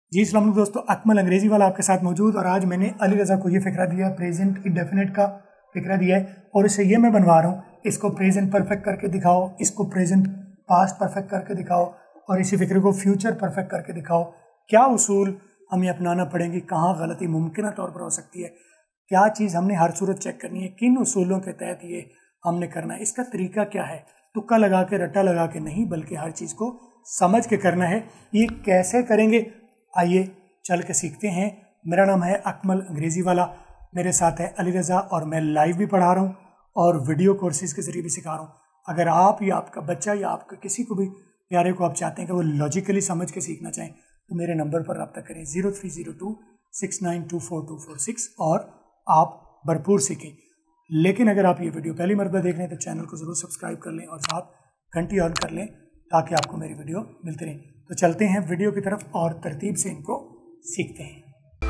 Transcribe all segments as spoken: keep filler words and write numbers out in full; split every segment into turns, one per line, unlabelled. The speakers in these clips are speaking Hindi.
जी अस्सलाम वालेकुम दोस्तों, अकमल अंग्रेजी वाला आपके साथ मौजूद। और आज मैंने अली रज़ा को ये फ़िक्रा दिया, प्रेजेंट इंडेफिनिट का फ़िक्रा दिया है और इसे ये मैं बनवा रहा हूँ, इसको प्रेजेंट परफेक्ट करके दिखाओ, इसको प्रेजेंट पास्ट परफेक्ट करके दिखाओ और इसी फ़िक्रे को फ्यूचर परफेक्ट करके दिखाओ। क्या उसूल हमें अपनाना पड़ेंगे, कहाँ गलती मुमकिन तौर पर हो सकती है, क्या चीज़ हमने हर सूरत चेक करनी है, किन उसूलों के तहत ये हमने करना है, इसका तरीका क्या है। तुक्का लगा के, रट्टा लगा के नहीं, बल्कि हर चीज़ को समझ के करना है। ये कैसे करेंगे, आइए चल के सीखते हैं। मेरा नाम है अकमल अंग्रेज़ी वाला, मेरे साथ है अली रज़ा और मैं लाइव भी पढ़ा रहा हूँ और वीडियो कोर्सेज़ के ज़रिए भी सिखा रहा हूँ। अगर आप या आपका बच्चा या आपका किसी को भी प्यारे को आप चाहते हैं कि वो लॉजिकली समझ के सीखना चाहें तो मेरे नंबर पर रब्ता करें zero three zero two six nine two four two four six और आप भरपूर सीखें। लेकिन अगर आप ये वीडियो पहली मरतबा देख रहे हैं तो चैनल को ज़रूर सब्सक्राइब कर लें और साथ घंटी ऑन कर लें ताकि आपको मेरी वीडियो मिलती रहे। तो चलते हैं वीडियो की तरफ और तरतीब से इनको सीखते हैं।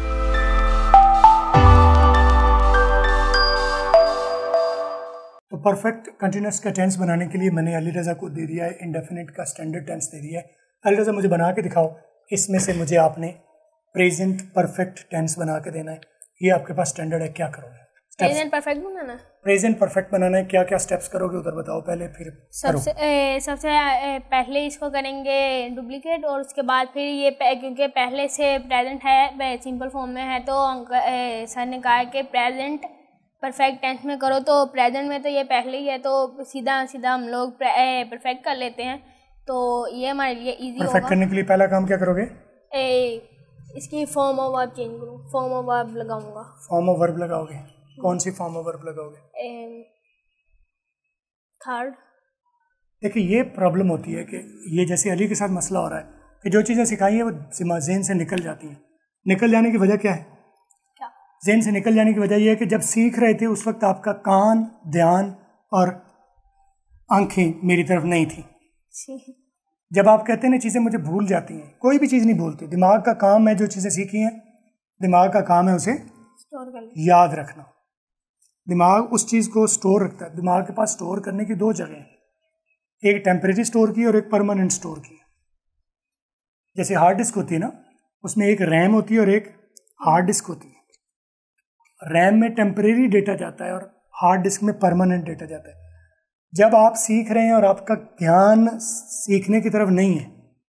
तो परफेक्ट कंटिन्यूस का टेंस बनाने के लिए मैंने अली रज़ा को दे दिया है इंडेफिनिट का स्टैंडर्ड टेंस दे दिया है। अली रज़ा मुझे बना के दिखाओ, इसमें से मुझे आपने प्रेजेंट परफेक्ट टेंस बना के देना है। ये आपके पास स्टैंडर्ड है, क्या करोगे?
प्रेजेंट परफेक्ट बनाना है।
प्रेजेंट परफेक्ट बनाना है, क्या क्या स्टेप्स करोगे उधर बताओ पहले, फिर
सबसे ए, सबसे ए, पहले इसको करेंगे डुप्लीकेट और उसके बाद फिर ये क्योंकि पहले से प्रेजेंट है, सिंपल फॉर्म में है, तो ए, सर ने कहा कि प्रेजेंट परफेक्ट टेंस में करो। तो प्रेजेंट में तो ये पहले ही है तो सीधा सीधा हम लोग परफेक्ट कर लेते हैं, तो ये हमारे लिए इजी होगा।
परफेक्ट करने के लिए पहला काम क्या करोगे?
ए, इसकी फॉर्म ऑफ वर्ब चेंज करूँ, फॉर्म ऑफ वर्ब लगाऊंगा।
फॉर्म ऑफ वर्ब लगाओगे? कौन सी फॉर्म ऑफ वर्ब लगाओगे?
थर्ड।
देखिए ये प्रॉब्लम होती है कि ये जैसे अली के साथ मसला हो रहा है कि जो चीज़ें सिखाई हैं वो ज़हन से निकल जाती हैं। निकल जाने की वजह क्या है?
क्या?
ज़हन से निकल जाने की वजह यह है कि जब सीख रहे थे उस वक्त आपका कान, ध्यान और आंखें मेरी तरफ नहीं थी। जब आप कहते हैं ना चीज़ें मुझे भूल जाती हैं, कोई भी चीज़ नहीं भूलती। दिमाग का काम है जो चीज़ें सीखी हैं, दिमाग का काम है उसे
स्टोर कर
याद रखना। दिमाग उस चीज़ को स्टोर रखता है। दिमाग के पास स्टोर करने की दो जगह हैं, एक टेम्परेरी स्टोर की और एक परमानेंट स्टोर की। जैसे हार्ड डिस्क होती है ना, उसमें एक रैम होती है और एक हार्ड डिस्क होती है। रैम में टेम्परेरी डेटा जाता है और हार्ड डिस्क में परमानेंट डेटा जाता है। जब आप सीख रहे हैं और आपका ध्यान सीखने की तरफ नहीं है,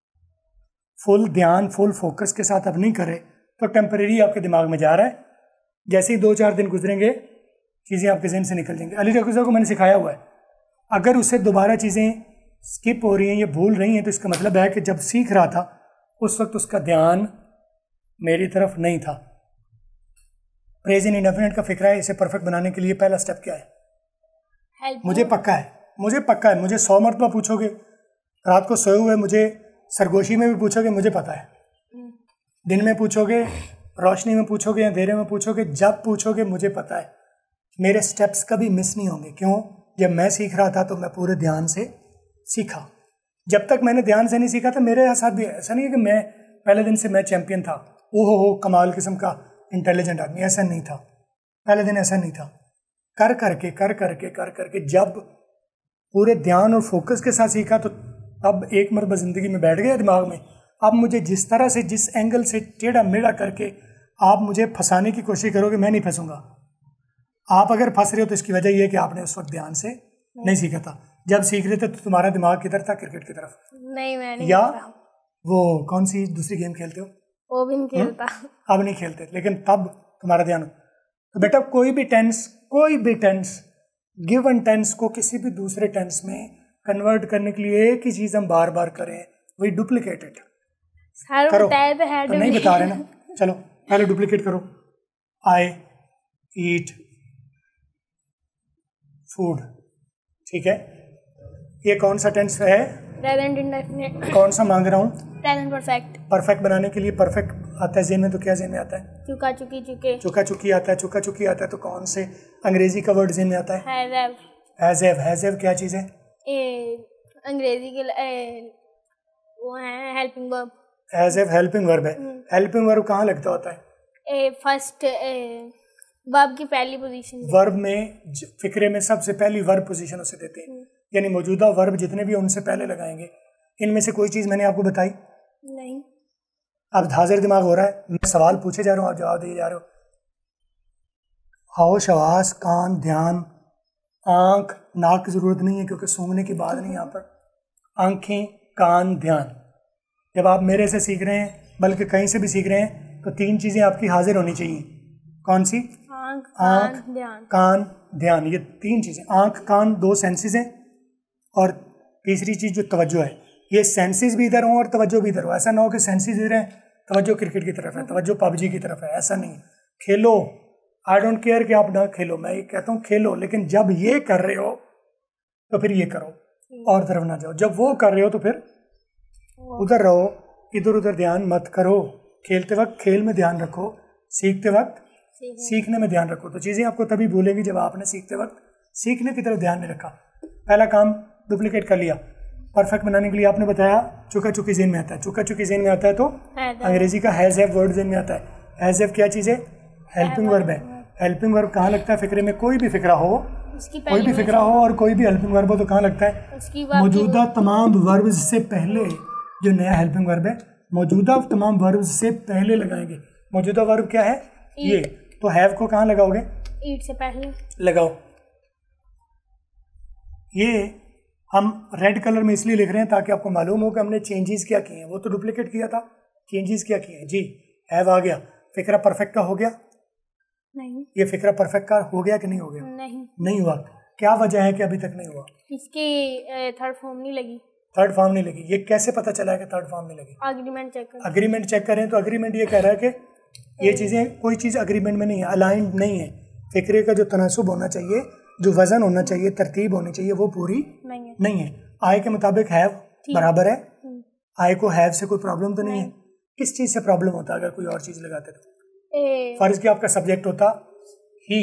फुल ध्यान फुल फोकस के साथ आप नहीं कर रहे, तो टेम्परेरी आपके दिमाग में जा रहा है। जैसे ही दो चार दिन गुजरेंगे चीज़ें आपके जहन से निकल जाएंगी। अली रज़ा को मैंने सिखाया हुआ है, अगर उससे दोबारा चीज़ें स्किप हो रही हैं या भूल रही हैं तो इसका मतलब है कि जब सीख रहा था उस वक्त उसका ध्यान मेरी तरफ नहीं था। प्रेजेंट इंडेफिनिट का फिक्रा है, इसे परफेक्ट बनाने के लिए पहला स्टेप क्या है?
Help
मुझे पक्का है मुझे पक्का है मुझे सौ मरतबा पूछोगे, रात को सोए हुए मुझे सरगोशी में भी पूछोगे, मुझे पता है। दिन में पूछोगे, रोशनी में पूछोगे, अंधेरे में पूछोगे, जब पूछोगे मुझे पता है। मेरे स्टेप्स कभी मिस नहीं होंगे। क्यों? जब मैं सीख रहा था तो मैं पूरे ध्यान से सीखा। जब तक मैंने ध्यान से नहीं सीखा था मेरे साथ भी ऐसा नहीं है कि मैं पहले दिन से मैं चैंपियन था, ओहो हो कमाल किस्म का इंटेलिजेंट आदमी, ऐसा नहीं था। पहले दिन ऐसा नहीं था। कर करके कर करके कर करके जब पूरे ध्यान और फोकस के साथ सीखा तो तब एक मरतबा ज़िंदगी में बैठ गया दिमाग में। अब मुझे जिस तरह से, जिस एंगल से टेढ़ा मेढ़ा करके आप मुझे फंसाने की कोशिश करोगे, मैं नहीं फंसूंगा। आप अगर फंस रहे हो तो इसकी वजह यह है कि आपने उस वक्त ध्यान से नहीं सीखा था। जब सीख रहे थे तो तुम्हारा दिमाग किधर था? क्रिकेट की तरफ।
नहीं, मैं नहीं
या वो कौन सी दूसरी गेम खेलते हो?
वो भी नहीं खेलता।
अब नहीं खेलते, लेकिन तब तुम्हारा ध्यान। तो बेटा कोई भी टेंस कोई भी टेंस गिवन टेंस को किसी भी दूसरे टेंस में कन्वर्ट करने के लिए एक ही चीज़ हम बार बार करें, वही डुप्लीकेटेड करो। तो नहीं बता रहे ना, चलो पहले डुप्लीकेट करो। आई ईट फूड, ठीक है। ये कौन सा टेंस है?
Present indefinite.
कौन सा मांग रहा हूँ?
Present perfect. परफेक्ट
बनाने के लिए परफेक्ट आता है ज़हन में, तो क्या ज़हन में आता है?
चुका चुकी चुके।
चुका चुकी आता है, चुका चुकी आता है। तो कौन से अंग्रेजी का वर्ड ज़हन में आता है?
हैज़।
हैज़। हैज़ क्या चीज़ है?
ए, अंग्रेजी के ए, वो है helping verb.
Has helping verb है। हेल्पिंग वर्ब कहाँ लगता होता है?
ए, फर्स्ट वर्ब की पहली पोजीशन।
वर्ब में फिक्रे में सबसे पहली वर्ब पोजीशन उसे देते हैं, यानी मौजूदा वर्ब जितने भी उनसे पहले लगाएंगे। इनमें से कोई चीज़ मैंने आपको बताई
नहीं?
अब हाजिर दिमाग हो रहा है, मैं सवाल पूछे जा रहा हूँ, आप जवाब दिए जा रहे हो। होश, आवास, कान, ध्यान, आंख, नाक की जरूरत नहीं है क्योंकि सूंघने की बात नहीं यहाँ पर। आंखें, कान, ध्यान। जब आप मेरे से सीख रहे हैं, बल्कि कहीं से भी सीख रहे हैं, तो तीन चीजें आपकी हाजिर होनी चाहिए। कौन सी?
आंख,
आंख,
कान, ध्यान।
कान, ध्यान, ये तीन चीजें। आंख, कान दो सेंसेस हैं, और तीसरी चीज जो तवज्जो है, ये सेंसेस भी इधर हो और तवज्जो भी इधर हो। ऐसा ना हो कि सेंसेस इधर है, तवज्जो क्रिकेट की तरफ है, तवज्जो पबजी की तरफ है, ऐसा नहीं। खेलो, आई डोंट केयर कि आप ना खेलो, मैं ये कहता हूँ खेलो, लेकिन जब ये कर रहे हो तो फिर ये करो, और तरफ ना जाओ। जब वो कर रहे हो तो फिर उधर रहो, इधर उधर ध्यान मत करो। खेलते वक्त खेल में ध्यान रखो, सीखते वक्त सीखने में ध्यान रखो। तो चीज़ें आपको तभी भूलेंगी जब आपने सीखते वक्त सीखने की तरफ ध्यान नहीं रखा। पहला काम डुप्लीकेट कर लिया। परफेक्ट बनाने के लिए आपने बताया चुका चुकी जेन में आता है। चुका चुकी जेन में आता है तो अंग्रेजी का हैज़ हैव वर्ड जेन में आता है। हैज़ हैव क्या चीज़ है? हेल्पिंग वर्ब है। हेल्पिंग वर्ब कहाँ लगता है? फिक्रे में कोई भी फिक्रा हो, कोई भी फिक्रा हो और कोई भी हेल्पिंग वर्ब हो तो कहाँ लगता है? मौजूदा तमाम वर्ब्स से पहले। जो नया हेल्पिंग वर्ब है मौजूदा तमाम वर्ब्स से पहले लगाएंगे। मौजूदा वर्ब क्या है? ये। तो हैव को कहाँ लगाओगे?
ईट से पहले
लगाओ। ये हम रेड कलर में इसलिए लिख रहे हैं ताकि आपको मालूम हो कि हमने चेंजेस क्या किए हैं। वो तो डुप्लीकेट किया था, चेंजेस क्या किए हैं जी। हैव आ गया। फिक्रा परफेक्ट का हो गया?
नहीं।
ये फिक्रा परफेक्ट का हो गया कि नहीं हो गया?
नहीं,
नहीं हुआ। क्या वजह है कि अभी तक नहीं हुआ?
इसकी थर्ड फॉर्म नहीं लगी।
थर्ड फॉर्म नहीं लगी। ये कैसे पता चला है कि थर्ड फॉर्म नहीं लगी?
अग्रीमेंट चेक करें।
अग्रीमेंट चेक करें तो अग्रीमेंट ये कह रहा है कि ये चीज़ें, कोई चीज़ अग्रीमेंट में नहीं है, अलाइंड नहीं है। फिक्रे का जो तनासुब होना चाहिए, जो वजन होना चाहिए, तरतीब होनी चाहिए, वो पूरी नहीं है, नहीं है। आय के मुताबिक हैव बराबर है। आय को हैव से कोई प्रॉब्लम तो नहीं, नहीं है। किस चीज़ से प्रॉब्लम होता है अगर कोई और चीज़ लगाते तो? फर्ज कि आपका सब्जेक्ट होता ही,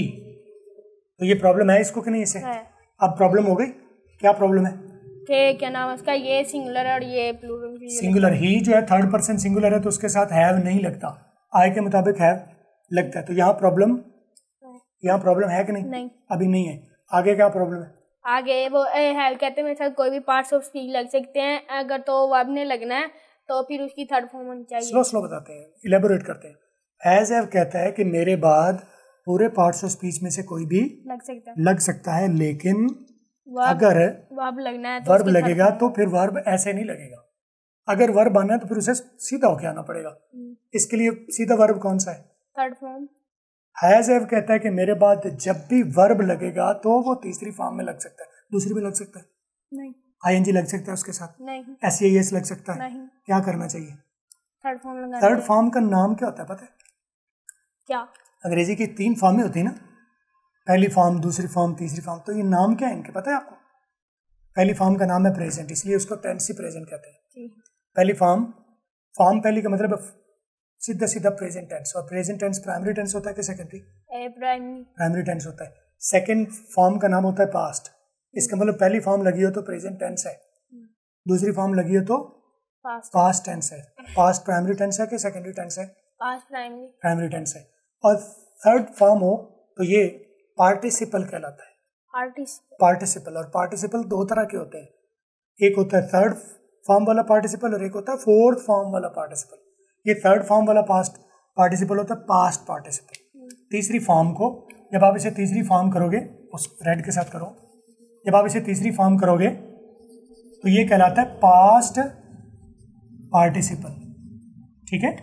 तो ये प्रॉब्लम है इसको कि नहीं इसे? अब प्रॉब्लम हो गई। क्या प्रॉब्लम है?
के क्या नाम है उसका? ये सिंगुलर और ये प्लूरल।
सिंगुलर ही जो है थर्ड पर्सन सिंगुलर है तो उसके साथ हैव नहीं लगता। आय के मुताबिक हैव लगता है। तो यहाँ प्रॉब्लम, यहाँ प्रॉब्लम है कि नहीं? नहीं, अभी नहीं है। आगे क्या प्रॉब्लम है?
आगे वो हैव कहते हैं मेरे साथ कोई भी पार्ट्स ऑफ स्पीच लग सकते हैं, अगर तो वर्ब ने लगना है तो फिर उसकी थर्ड फॉर्म होनी चाहिए। स्लो
स्लो बताते हैं, इलेबोरेट करते हैं। हैज हैव कहता है कि मेरे बाद पूरे पार्ट्स ऑफ स्पीच में से कोई भी
लग सकता है,
लग सकता है, लेकिन
वर्ब,
अगर
वर्ब लगना है तो
वर्ब लगेगा तो फिर वर्ब ऐसे नहीं लगेगा। अगर वर्ब आना है तो फिर उसे सीधा होके आना पड़ेगा। इसके लिए सीधा वर्ब कौन सा है?
Third form.
हैज हैव कहता है कि मेरे बाद जब भी वर्ब लगेगा तो वो तीसरी फॉर्म में लग सकता है। दूसरी में लग सकता है?
नहीं।
आईएनजी लग सकता है उसके साथ?
नहीं।
एसईएस लग सकता है?
नहीं।
क्या करना चाहिए?
थर्ड फॉर्म लगाना।
थर्ड फॉर्म का नाम क्या होता है पता है?
क्या?
अंग्रेजी की तीन फॉर्में होती है ना, पहली फॉर्म, दूसरी फॉर्म, तीसरी फॉर्म। तो ये नाम क्या है इनके पता है आपको? पहली फॉर्म का नाम है प्रेजेंट, इसलिए उसको टेंस ही प्रेजेंट कहते हैं। पहली फॉर्म, फॉर्म पहली का मतलब सीधा सीधा प्रेजेंट टेंस। और प्रेजेंट टेंस प्राइमरी टेंस होता है कि सेकेंडरी?
प्राइमरी।
प्राइमरी टेंस होता है। सेकंड फॉर्म का नाम होता है पास्ट। इसका मतलब पहली फॉर्म लगी हो तो प्रेजेंट टेंस है, दूसरी फॉर्म लगी हो तो पास्ट टेंस है। पास्ट प्राइमरी टेंस है कि सेकेंडरी टेंस है?
पास्ट प्राइमरी
प्राइमरी टेंस है। और थर्ड फॉर्म हो तो ये पार्टिसिपल कहलाता है। पार्टिसिपल। और पार्टिसिपल दो तरह के होते हैं, एक होता है थर्ड फॉर्म वाला पार्टिसिपल और एक होता है फोर्थ फॉर्म वाला पार्टिसिपल। ये थर्ड फॉर्म वाला पास्ट पार्टिसिपल होता है पास्ट पार्टिसिपल। तीसरी फॉर्म को जब आप इसे तीसरी फॉर्म करोगे, उस रेड के साथ करो, जब आप इसे तीसरी फॉर्म करोगे तो ये कहलाता है पास्ट पार्टिसिपल। ठीक है,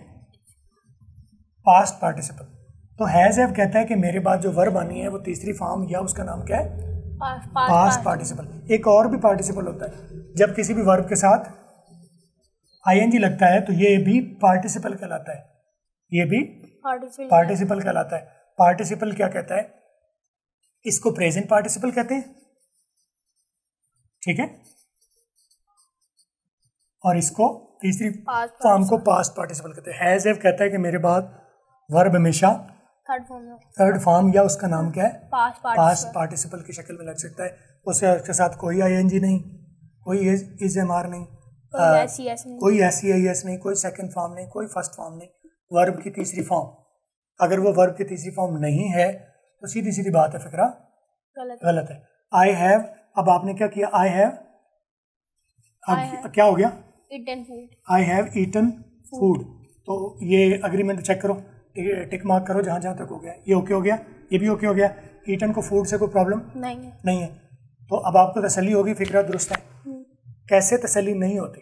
पास्ट पार्टिसिपल। तो हैज हैव कहता है कि मेरे बाद जो वर्ब आनी है वो तीसरी फॉर्म या उसका नाम क्या है? Past participle. एक और भी पार्टिसिपल होता है, जब किसी भी वर्ब के साथ आईएनजी लगता है तो ये भी पार्टिसिपल कहलाता है। ये भी पार्टिसिपल कहलाता है। पार्टिसिपल क्या कहता है? इसको प्रेजेंट पार्टिसिपल कहते हैं, ठीक है, और इसको तीसरी फॉर्म को पास्ट पार्टिसिपल कहते हैं। हैज हैव कहता है कि मेरे बाद वर्ब हमेशा
थर्ड फॉर्म
थर्ड फॉर्म या उसका नाम क्या है?
पास्ट
पार्टिसिपल की शक्ल में लग सकता है। उसके उसके साथ कोई आईएनजी नहीं, कोई इज एम आर नहीं, कोई एस ई आई एस नहीं, कोई सेकंड फॉर्म नहीं, कोई फर्स्ट फॉर्म नहीं, वर्ब की तीसरी फॉर्म। अगर वो वर्ब की तीसरी फॉर्म नहीं है तो सीधी सीधी बात है, फिक्रा गलत है। आई हैव, अब आपने क्या किया? आई हैव, अब क्या हो गया?
Eaten food.
I have eaten food. तो ये अग्रीमेंट चेक करो, टिक मार्क करो जहाँ जहाँ तक हो गया। ये ओके हो गया, ये भी ओके हो गया। ईटन को फूड से कोई प्रॉब्लम
नहीं है
नहीं है। तो अब आपको तसल्ली होगी, फिक्रा दुरुस्त है। कैसे तसल्ली नहीं होती?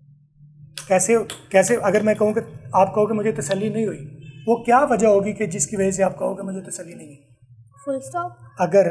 कैसे कैसे अगर मैं कहूँ कि आप कहोगे मुझे तसल्ली नहीं हुई, वो क्या वजह होगी कि जिसकी वजह से आप कहोगे मुझे तसल्ली नहीं है?
Full stop.
अगर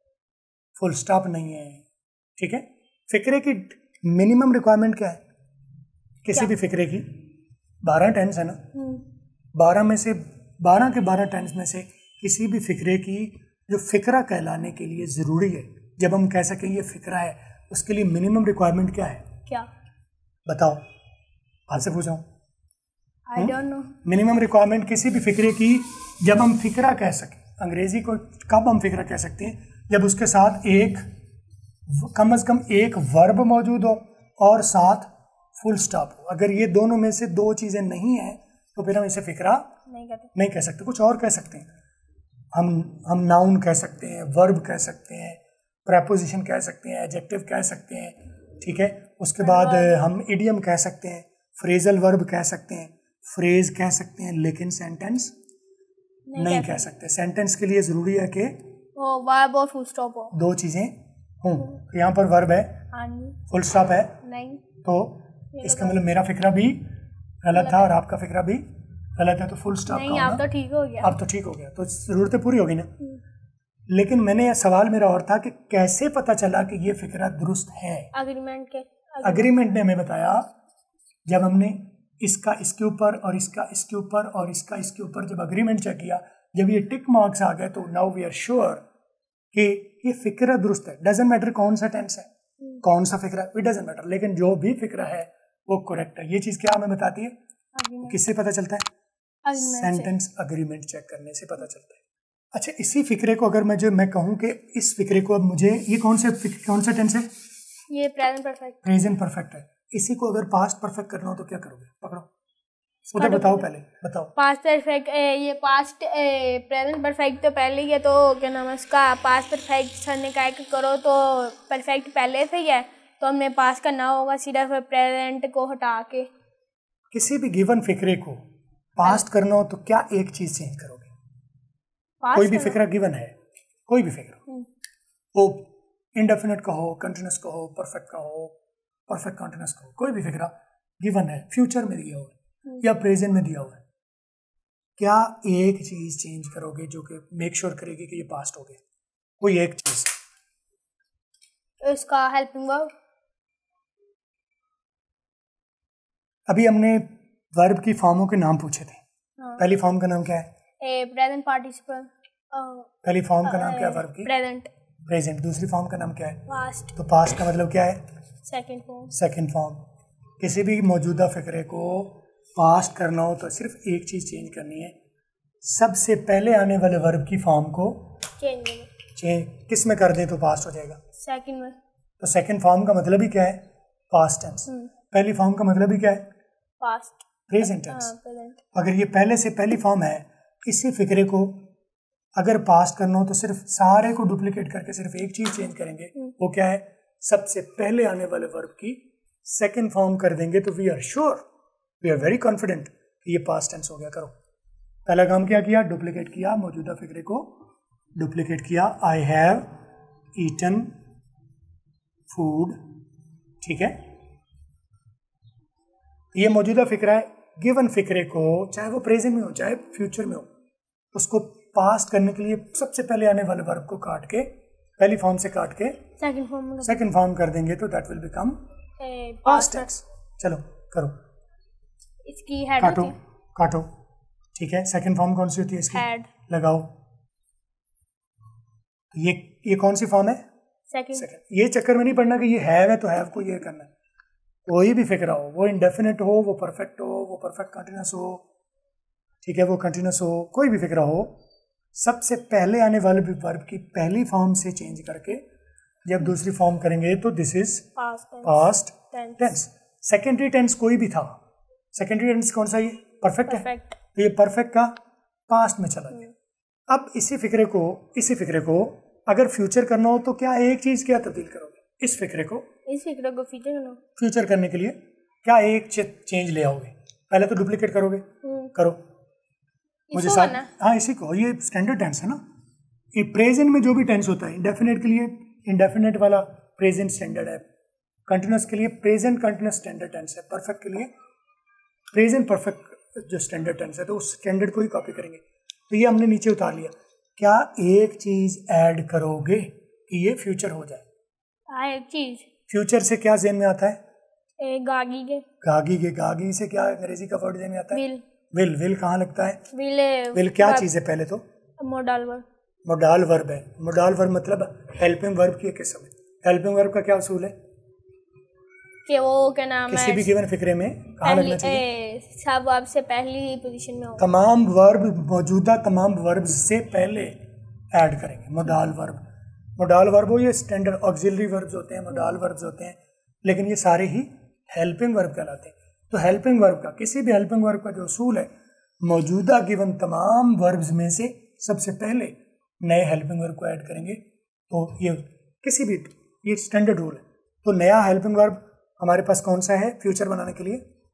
फुल स्टॉप नहीं है, ठीक है, फिक्रे की मिनिमम रिक्वायरमेंट क्या है किसी भी फिक्रे की? बारह टेंस है ना, बारह में से बारह के बारह टेंस में से किसी भी फिक्रे की जो फिक्रा कहलाने के लिए ज़रूरी है, जब हम कह सकें ये फिक्रा है, उसके लिए मिनिमम रिक्वायरमेंट क्या है?
क्या
बताओ, आपसे पूछा हूँ।
I don't know.
Minimum requirement किसी भी फिक्रे की जब हम फिक्रा कह सकें, अंग्रेजी को कब हम फिक्रा कह सकते हैं? जब उसके साथ एक कम अज कम एक वर्ब मौजूद हो और साथ फुल स्टॉप हो। अगर ये दोनों में से दो चीज़ें नहीं हैं तो फिर हम इसे फिक्रा
नहीं कहते,
नहीं कह सकते, कुछ और कह सकते हैं। हम हम नाउन कह सकते हैं, वर्ब कह सकते हैं, प्रेपोजिशन कह सकते हैं, एडजेक्टिव कह सकते हैं, ठीक है। उसके बाद हम इडियम कह सकते हैं, फ्रेजल वर्ब कह सकते हैं, फ्रेज कह सकते हैं, लेकिन सेंटेंस नहीं, नहीं कह सकते। सेंटेंस के लिए ज़रूरी है कि
वो वर्ब और फुल स्टॉप हो,
दो चीज़ें हों। यहाँ पर वर्ब है, फुल स्टॉप है,
नहीं,
तो इसका मतलब मेरा फिक्रा भी गलत था और आपका फिक्रा भी गलत है, तो फुल स्टॉप
नहीं, आप तो ठीक हो गया,
अब तो ठीक हो गया, तो ज़रूरतें पूरी होगी ना। लेकिन मैंने सवाल मेरा और था कि कैसे पता चला कि ये फिक्रा दुरुस्त है?
अग्रीमेंट के
अग्रीमेंट ने हमें बताया, जब हमने इसका इसके ऊपर और इसका इसके ऊपर और इसका इसके ऊपर जब अग्रीमेंट चेक किया, जब ये टिक मार्क्स आ गए, तो नाउ वी आर श्योर कि ये फिक्रा दुरुस्त है। डजेंट मैटर कौन सा टेंस है, कौन सा फिक्रा, इट डजेंट मैटर, लेकिन जो भी फिक्रा है वो करेक्ट है। ये चीज़ क्या हमें बताती है? किससे पता चलता है? सेंटेंस अग्रीमेंट चेक करने से पता चलता है। अच्छा, इसी फिक्रे को अगर मैं जो मैं कहूँ कि इस फिक्रे को अब मुझे, ये कौन से कौन सा टेंस है?
ये प्रेजेंट परफेक्ट,
प्रेजेंट परफेक्ट है। इसी को अगर पास्ट परफेक्ट करना हो तो क्या करोगे? पकड़ो, उधर बताओ, पहले बताओ।
पास्ट परफेक्ट, ये पास्ट प्रेजेंट परफेक्ट तो पहले ही है, तो क्या नाम है उसका, पास्ट परफेक्ट सर ने कहा कि करो, तो परफेक्ट पहले से ही है, तो हमने पास करना होगा सिर्फ प्रेजेंट को हटा के।
किसी भी गिवन फिक्रे को पास्ट करना हो तो क्या एक चीज चेंज करोगे? कोई भी फिक्रा गिवन है, कोई भी फिक्रा, वो इंडेफिनिट का हो, कंटिन्यूस का हो, परफेक्ट का हो, परफेक्ट कंटिन्यूस का हो, कोई भी फिक्रा गिवन है, फ्यूचर में दिया हुआ है या प्रेजेंट में दिया हुआ है, क्या एक चीज चेंज करोगे जो कि मेक श्योर करेगी कि ये पास्ट हो गया? कोई एक चीज।
इसका हेल्पिंग वर्ब,
अभी हमने वर्ब की फॉर्मों के नाम पूछे थे।
हाँ।
पहली फॉर्म का नाम क्या है?
Present participle.
पहली फॉर्म का नाम क्या है वर्ब की?
प्रेजेंट।
प्रेजेंट। दूसरी फॉर्म का नाम क्या है?
पास्ट।
तो पास्ट का मतलब क्या है?
Second form.
Second form. किसी भी मौजूदा फिक्रे को पास्ट करना हो तो सिर्फ एक चीज चेंज करनी है, सबसे पहले आने वाले वर्ब की फॉर्म को
चेंज
चेंज किस में कर दें तो पास्ट हो जाएगा?
सेकंड में।
तो सेकंड फॉर्म का मतलब ही क्या है? Past tense. पहली फॉर्म का मतलब ही क्या है?
पास्ट।
Present tense.
प्रेजेंट।
अगर ये पहले से पहली फॉर्म है, इसी फिक्रे को अगर पास्ट करना हो तो सिर्फ सारे को डुप्लीकेट करके सिर्फ एक चीज चेंज करेंगे, वो क्या है? सबसे पहले आने वाले वर्ब की सेकंड फॉर्म कर देंगे, तो we are sure, we are very confident कि ये पास्ट टेंस हो गया। करो, पहला काम क्या किया? डुप्लीकेट किया, मौजूदा फिक्रे को डुप्लीकेट किया। आई हैव ईटन फूड, ठीक है, ये मौजूदा फिक्रा है। गिवन फिक्रे को चाहे वो प्रेजेंट में हो चाहे फ्यूचर में हो, उसको पास्ट करने के लिए सबसे पहले आने वाले वर्ब को काट के, पहली फॉर्म से काट के
सेकंड फॉर्म में
सेकंड फॉर्म कर देंगे तो that will become past tense. चलो करो,
इसकी हेड
काटो
होती है।
काटो, ठीक है। सेकंड फॉर्म कौन सी होती है इसकी?
हेड।
लगाओ। ये ये कौन सी फॉर्म है?
सेकंड।
सेकंड। ये चक्कर में नहीं पड़ना कि ये हैव है तो हैव को ये करना है। कोई भी फिक्रा हो, वो इंडेफिनिट हो, वो परफेक्ट हो, वो परफेक्ट कंटिन्यूस हो, ठीक है, वो कंटिन्यूस हो, कोई भी फिक्रा हो, सबसे पहले आने वाले वर्ब की पहली फॉर्म से चेंज करके जब दूसरी फॉर्म करेंगे तो this is past tense. Secondary tense कोई भी था, सेकेंडरी टेंस कौन सा? ये परफेक्ट है, तो ये परफेक्ट का पास्ट में चला गया। अब इसी फिक्रे को इसी फिक्रे को अगर फ्यूचर करना हो तो क्या एक चीज क्या तब्दील करोगे? इस फिक्रे को
इस फिक्रे को फ्यूचर करना
फ्यूचर करने के लिए क्या एक चेंज ले आओगे? पहले तो डुप्लीकेट करोगे, करो मुझे साथ। हाँ इसी को, ये स्टैंडर्ड टेंस है ना। ये प्रेजेंट में जो भी टेंस होता है, इंडेफिनेट के लिए इंडेफिनेट वाला प्रेजेंट स्टैंडर्ड है, कंटिन्यूस के लिए प्रेजेंट कंटिन्यूस स्टैंडर्ड टेंस है, परफेक्ट के लिए प्रेजेंट परफेक्ट जो स्टैंडर्ड टेंस है, तो उस स्टैंडर्ड को ही कॉपी करेंगे। तो ये हमने नीचे उतार लिया। क्या एक चीज ऐड करोगे कि ये फ्यूचर हो जाए?
हाँ एक चीज।
फ्यूचर से क्या ज़हन में आता है?
ए, गागी के।
गागी के, गागी से क्या अंग्रेजी का वर्ड ज़हन में आता है?
विल।
विल, विल कहाँ लगता है?
विल
विल क्या चीज़ है? पहले तो
मोडाल वर्ब।
मोडाल वर्ब है। मोडाल वर्ब मतलब हेल्पिंग वर्ब की एक किस्म है। हेल्पिंग वर्ब का क्या उसूल है
कि वो क्या नाम है,
किसी भी गिवन फिक्रे में कहाँ लगना चाहिए?
सब वर्ब से पहली पोजीशन में हो।
तमाम वर्ब, मौजूदा तमाम वर्ब से पहले ऐड करेंगे मोडाल वर्ब। मोडाल वर्ब हो, ये स्टैंडर्ड ऑक्सिलरी वर्ब्स होते हैं, मोडाल वर्ब्स होते हैं, लेकिन ये सारे ही हेल्पिंग वर्ब कहलाते हैं। तो हेल्पिंग वर्ब का, किसी भी हेल्पिंग वर्ब का जो उसूल है, मौजूदा गिवन तमाम वर्ब्स में से सबसे पहले नए हेल्पिंग वर्ब को ऐड करेंगे। तो ये किसी भी, ये स्टैंडर्ड रूल है। तो नया हेल्पिंग वर्ब हमारे पास कौन सा है फ्यूचर बनाने के लिए?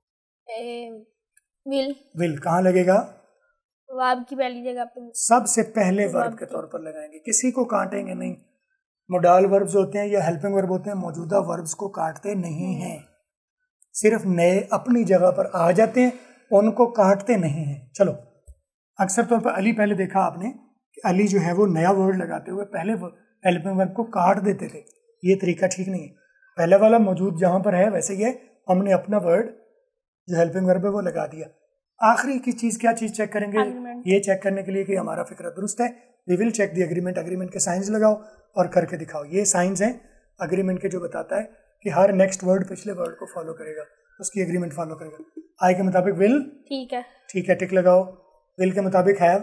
ए, विल।
विल कहाँ लगेगा?
वर्ब की पहली जगह पे,
सबसे पहले वर्ब के तौर पर लगाएंगे, किसी को काटेंगे नहीं। मोडाल वर्ब्स होते हैं या हेल्पिंग वर्ब होते हैं, मौजूदा वर्ब्स को काटते नहीं हैं, सिर्फ नए अपनी जगह पर आ जाते हैं, उनको काटते नहीं हैं। चलो, अक्सर तौर पर अली, पहले देखा आपने कि अली जो है वो नया वर्ड लगाते हुए पहले हेल्पिंग वर्ब को काट देते थे। ये तरीका ठीक नहीं है। पहले वाला मौजूद जहाँ पर है वैसे ही है, हमने अपना वर्ड जो हेल्पिंग वर्ब है वो लगा दिया। आखिरी की चीज़ क्या चीज़ चेक करेंगे? ये चेक करने के लिए कि हमारा फिक्र दुरुस्त है। We will check the agreement. Agreement के साइंस लगाओ और करके दिखाओ। ये साइंस हैं एग्रीमेंट के, जो बताता है कि हर नेक्स्ट वर्ड पिछले वर्ड को फॉलो करेगा, उसकी एग्रीमेंट फॉलो करेगा। आई के मुताबिक विल, ठीक है, ठीक है, टिक लगाओ। विल के मुताबिक हैव,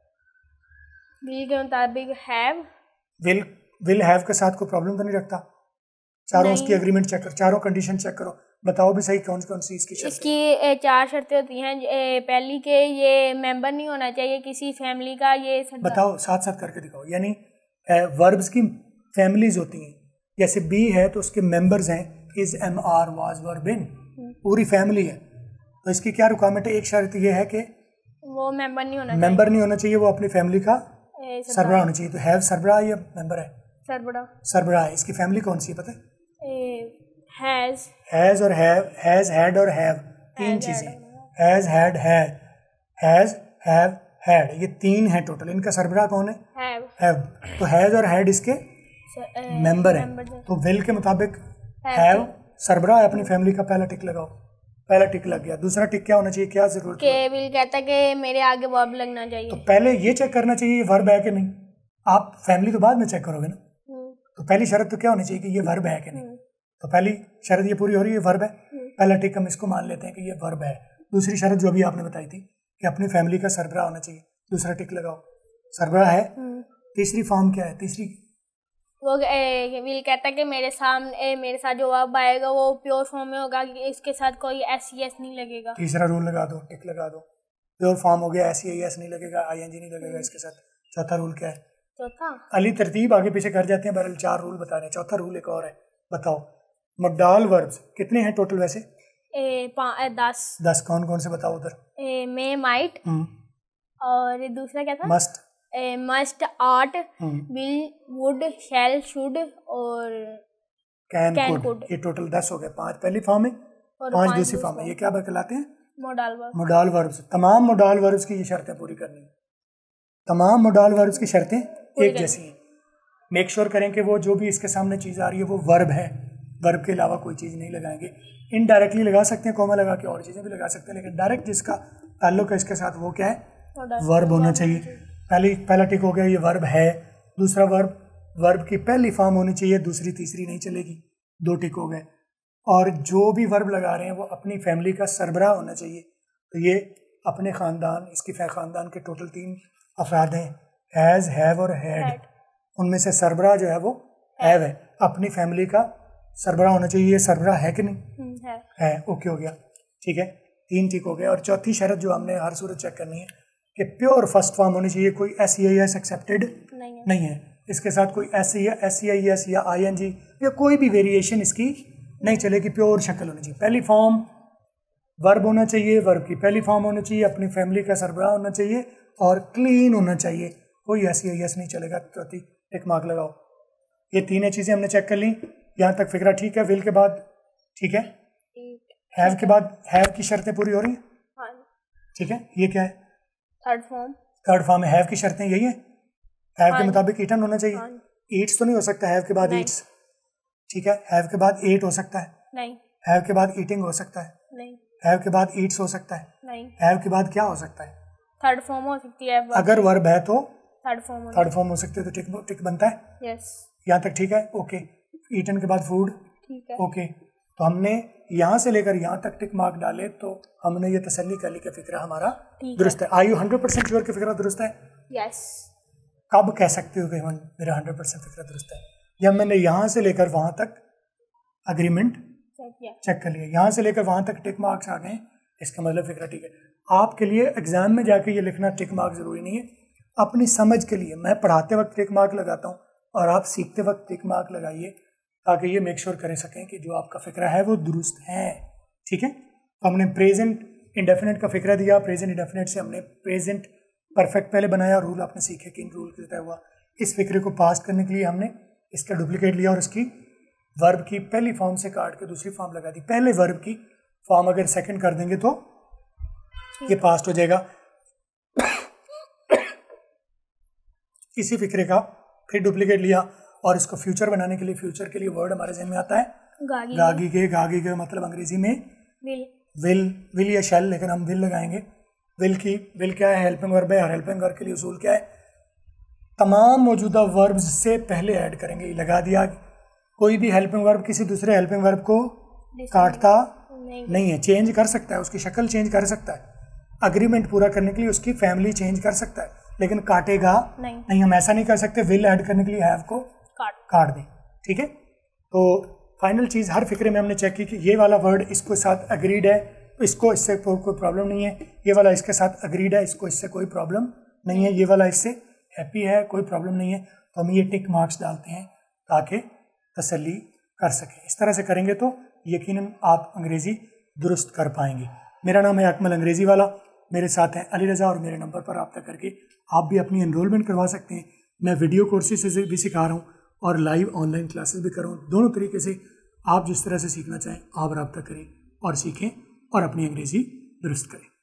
विल के मुताबिक हैव,
विल विल हैव के साथ कोई प्रॉब्लम तो नहीं रखता? चारों उसकी एग्रीमेंट चेक करो, चारों कंडीशन चेक करो, बताओ भी सही कौन कौन सी इसकी शर्तें।
इसकी चार शर्तें होती हैं। पहली के ये मेंबर नहीं होना चाहिए किसी फैमिली का, ये
बताओ, साथ साथ करके दिखाओ। यानी वर्ब्स की फैमिलीज होती हैं, जैसे बी है तो उसके मेंबर्स हैं, is, am, are, was, were, been, पूरी फैमिली है। तो इसकी क्या रिक्वायरमेंट है? एक शर्त ये है कि
वो मेंबर नहीं होना
मेंबर नहीं होना चाहिए, वो अपनी फैमिली का सरबराह होना चाहिए। तो हैव सरबराह या मेंबर है?
सरबराह।
सरबराह। इसकी फैमिली कौन सी है पता है?
हैज।
हैज और हैव, हैज, हैड और हैव, तीन चीजें। Has, had, had, has, have, had, ये तीन है टोटल। इनका सरबराह कौन है? हैव। हैव। तो हैज और हैड इसके मेंबर है। तो विल के मुताबिक हैव सरबराह है, अपनी फैमिली का। पहला टिक लगाओ, पहला टिक लग गया। दूसरा टिक क्या होना चाहिए? क्या जरूरत है?
विल कहता है कि मेरे आगे वर्ब लगना चाहिए।
तो पहले ये चेक करना चाहिए ये वर्ब है कि नहीं। आप फैमिली तो बाद में चेक करोगे ना। तो पहली शर्त तो क्या होनी चाहिए कि ये वर्ब है कि नहीं। तो पहली शर्त ये पूरी हो रही है, वर्ब है। पहला टिक हम इसको मान लेते हैं कि ये वर्ब है। दूसरी शर्त जो अभी आपने बताई थी कि अपनी फैमिली का सरबराह होना चाहिए, दूसरा टिक लगाओ, सरबराह है। तीसरी फॉर्म क्या है? तीसरी
वो विल कहता है कि मेरे सामने मेरे साथ जो वर्ब आएगा वो प्योर फॉर्म में होगा, कि इसके साथ कोई एस ई एस नहीं लगेगा।
तीसरा रूल लगा दो, टिक लगा दो। प्योर फॉर्म हो गया, एस ई एस नहीं लगेगा, आई एन जी नहीं लगेगा इसके साथ। चौथा रूल क्या है?
चौथा
अली तरतीब आगे पीछे कर जाते हैं, बहरहाल चार रूल बता रहे हैं। चौथा रूल एक और है, बताओ। मोडाल वर्ब्स कितने हैं टोटल वैसे?
ए, ए, दस।
दस कौन कौन से बताओ उधर?
मे, माइट, और दूसरा क्या था?
Must,
must, ought, will, would, shall, should और
कैन, कुड। ये टोटल दस हो गए। पांच पहली फॉर्म है, पांच दूसरी फॉर्म है। ये क्या कहलाते हैं?
Modal verb.
Modal verbs. तमाम मोडाल वर्ब्स की ये शर्तें पूरी करनी है। तमाम मोडाल वर्ब्स की शर्तें एक जैसी हैं। मेक श्योर करें कि वो जो भी इसके सामने चीज़ आ रही है वो वर्ब है, वर्ब के अलावा कोई चीज़ नहीं लगाएंगे। इनडायरेक्टली लगा सकते हैं, कोमा लगा के और चीज़ें भी लगा सकते हैं, लेकिन डायरेक्ट जिसका ताल्लुक है इसके साथ वो क्या है? वर्ब होना चाहिए। पहली पहला टिक हो गया, ये वर्ब है। दूसरा वर्ब, वर्ब की पहली फॉर्म होनी चाहिए, दूसरी तीसरी नहीं चलेगी। दो टिक हो गए। और जो भी वर्ब लगा रहे हैं वो अपनी फैमिली का सरबराह होना चाहिए। तो ये अपने ख़ानदान, इसकी ख़ानदान के टोटल तीन अफराद हैं, हैज़, हैव और हैड। उनमें से सरबराह जो है वो हैव है, अपनी फैमिली का सरबराह होना चाहिए। ये सरबराह है कि नहीं? है, है। ओके हो गया, ठीक है, तीन ठीक हो गए। और चौथी शर्त जो हमने हर सूरत चेक करनी है कि प्योर फर्स्ट फॉर्म होनी चाहिए, कोई S E I S accepted नहीं है, नहीं है। इसके साथ कोई S S C I S या आई एन जी या कोई भी वेरिएशन इसकी नहीं चलेगी, प्योर शक्ल होनी चाहिए। पहली फॉर्म वर्ब होना चाहिए, वर्ब की पहली फॉर्म होनी चाहिए, अपनी फैमिली का सरबराह होना चाहिए और क्लीन होना चाहिए। कोई ऐसी है यस नहीं चलेगा, चौथी टिक मार्क लगाओ। ये तीन चीज़ें हमने चेक कर ली। यहाँ तक फिक्रा ठीक है। विल के बाद ठीक है, हैव के बाद हैव की शर्तें पूरी हो रही हैं, ठीक है। ये क्या है?
Third form.
थर्ड फॉर्म है, हैव की शर्तें यही है। हैव के मुताबिक ईटन होना चाहिए। ईट्स तो नहीं हो सकता हैव के बाद ईट्स, ठीक है। हैव के बाद एट हो सकता है
नहीं।
हैव के बाद ईटिंग हो सकता है
नहीं।
हैव के बाद ईट्स हो सकता है
नहीं।
हैव के बाद क्या हो सकता है?
थर्ड फॉर्म हो सकती है।
अगर वर्ब है तो
थर्ड फॉर्म
थर्ड फॉर्म हो सकती है, तो टिक टिक बनता है।
यस।
यहाँ तक ठीक है, ओके। ईटन के बाद फूड,
ठीक है,
ओके। तो हमने यहाँ से लेकर यहाँ तक टिक मार्क डाले तो हमने ये तसल्ली कर ली कि फिक्रा हमारा दुरुस्त है। I you hundred percent sure कि फिक्रा दुरुस्त है?
यस।
कब कह सकते हो कि हम मेरा हंड्रेड परसेंट फिक्रा दुरुस्त है? जब मैंने यहाँ से लेकर वहाँ तक अग्रीमेंट चेक कर लिया, यहाँ से लेकर वहाँ तक टिक मार्क्स आ गए, इसका मतलब फिक्रा ठीक है। आपके लिए एग्जाम में जाके ये लिखना टिक मार्क जरूरी नहीं है, अपनी समझ के लिए मैं पढ़ाते वक्त टिक मार्क लगाता हूँ और आप सीखते वक्त टिक मार्क लगाइए ताकि ये मेक श्योर कर सकें कि जो आपका फिक्रा है वो दुरुस्त है, ठीक है। तो हमने प्रेजेंट इंडेफिनेट का फिक्रा दिया, प्रेजेंट इंडेफिनेट से हमने प्रेजेंट परफेक्ट पहले बनाया, रूल आपने सीखे कि इन रूल के तय हुआ। इस फिक्रे को पास करने के लिए हमने इसका डुप्लीकेट लिया और इसकी वर्ब की पहली फॉर्म से काट के दूसरी फॉर्म लगा दी। पहले वर्ब की फॉर्म अगर सेकंड कर देंगे तो ये पास्ट हो जाएगा। इसी फिक्रे का फिर डुप्लीकेट लिया और इसको फ्यूचर बनाने के लिए, फ्यूचर के लिए वर्ड हमारे जहन में आता है
गागी।
गागी के गागी के मतलब अंग्रेजी में
विल
विल विल या शैल, लेकिन हम विल लगाएंगे। विल की विल क्या है? हेल्पिंग वर्ब है और हेल्पिंग वर्ब के लिए उसूल क्या है? तमाम मौजूदा वर्ब्स से पहले ऐड करेंगे। ये लगा दिया। कोई भी हेल्पिंग वर्ब किसी दूसरे हेल्पिंग वर्ब को काटता नहीं, नहीं है, चेंज कर सकता है, उसकी शक्ल चेंज कर सकता है, अग्रीमेंट पूरा करने के लिए उसकी फैमिली चेंज कर सकता है, लेकिन काटेगा
नहीं,
नहीं हम ऐसा नहीं कर सकते विल ऐड करने के लिए हैव को
काट
काट दें, ठीक है। तो फाइनल चीज़ हर फिक्रे में हमने चेक की कि ये वाला वर्ड इसको साथ अग्रीड है तो इसको इससे कोई प्रॉब्लम नहीं है, ये वाला इसके साथ अग्रीड है इसको इससे कोई प्रॉब्लम नहीं है, ये वाला इससे हैप्पी है कोई प्रॉब्लम नहीं है। तो हम ये टिक मार्क्स डालते हैं ताकि तसल्ली कर सकें। इस तरह से करेंगे तो यकीनन आप अंग्रेज़ी दुरुस्त कर पाएंगे। मेरा नाम है अकमल अंग्रेज़ी वाला, मेरे साथ हैं अली रज़ा और मेरे नंबर पर रब्ता करके आप भी अपनी एनरोलमेंट करवा सकते हैं। मैं वीडियो कोर्सेज भी सिखा रहा हूँ और लाइव ऑनलाइन क्लासेस भी कर रहा हूँ। दोनों तरीके से आप जिस तरह से सीखना चाहें आप रब्ता करें और सीखें और अपनी अंग्रेज़ी दुरुस्त करें।